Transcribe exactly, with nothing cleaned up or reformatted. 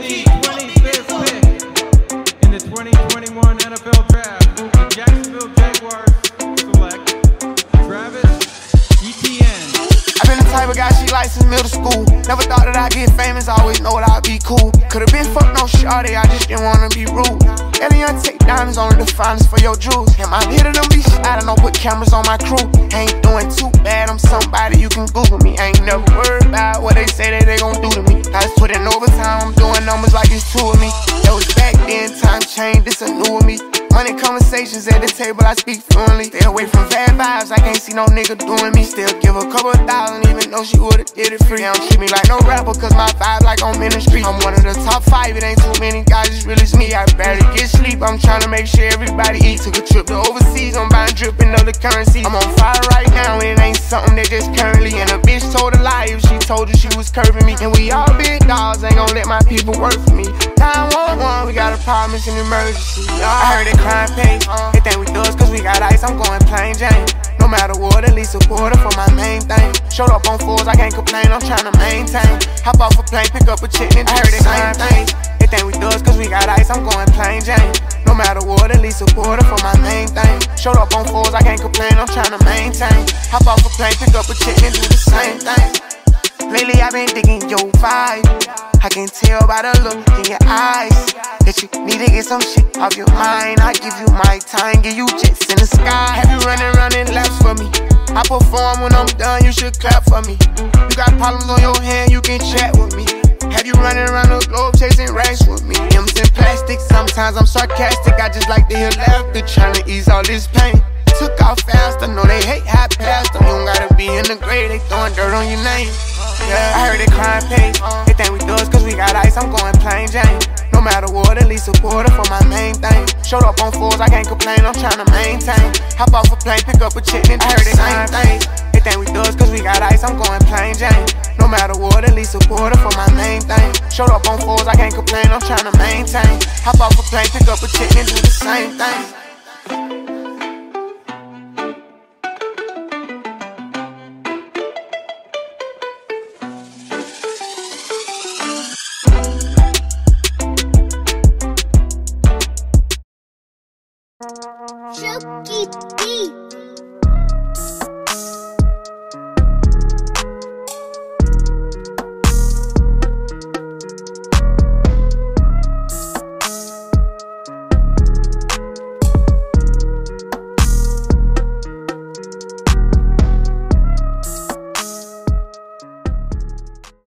the twenty-fifth pick in the twenty twenty-one N F L Draft, the Jacksonville Jaguars select Etienne. I've been the type of guy she likes since middle school. Never thought that I'd get famous, always know that I'd be cool. Could've been fucked no shawty, I just didn't wanna be rude. Etienne take diamonds, only the finest for your jewels. And my hitter them be shot, I don't put cameras on my crew. Ain't doing too bad, I'm somebody you can Google me. I ain't never worried about what they say that they gon' do to me. I just put in overtime, I'm doing numbers like it's two of me. That was back then, time changed, this a new of me. Money conversations at the table, I speak fluently. Stay away from bad vibes, I can't see no nigga doing me. Still give a couple thousand, even though she would've did it free. They don't treat me like no rapper, cause my vibe like on ministry. I'm one of the top five, it ain't too many guys, it's really me. I barely get sleep, I'm trying to make sure everybody eat. Took a trip to overseas, I'm buying dripping other currency. I'm on fire right now, and it ain't something that just currently. And a bitch told a lie if she told you she was curving me. And we all big dogs, ain't gon' let my people work for me. nine one one, we got a problem, it's an emergency. I heard it crime pay. They think we thugs cause we got ice, I'm going plain Jane. No matter what, at least a quarter for my main thing. Showed up on fours, I can't complain, I'm trying to maintain. Hop off a plane, pick up a chick, and I heard it same thing. They think we thugs cause we got ice, I'm going plain Jane. No matter what, at least a quarter for my main thing. Showed up on fours, I can't complain, I'm trying to maintain. Hop off a plane, pick up a chick, and do the same thing. Lately I've been digging your vibe. I can tell by the look in your eyes that you need to get some shit off your mind. I give you my time, give you jets in the sky. Have you running, running laps for me? I perform when I'm done, you should clap for me. You got problems on your hand, you can chat with me. Have you running around the globe chasing racks with me? M's in plastic, sometimes I'm sarcastic. I just like to hear laughter, trying to ease all this pain. Took off fast, I know they hate how I passed them. You don't gotta be in the grave, they throwing dirt on your name. Yeah, I heard it crime pay. They think we thugs cause we got ice, I'm going plain Jane. No matter what, at least a quarter for my main thing. Showed up on fours, I can't complain, I'm trying to maintain. Hop off a plane, pick up a chick, and I heard it same thing. They think we thugs cause we got ice, I'm going plain Jane. No matter what, at least a quarter for my main thing. Showed up on fours, I can't complain, I'm trying to maintain. Hop off a plane, pick up a chick, and do the same thing.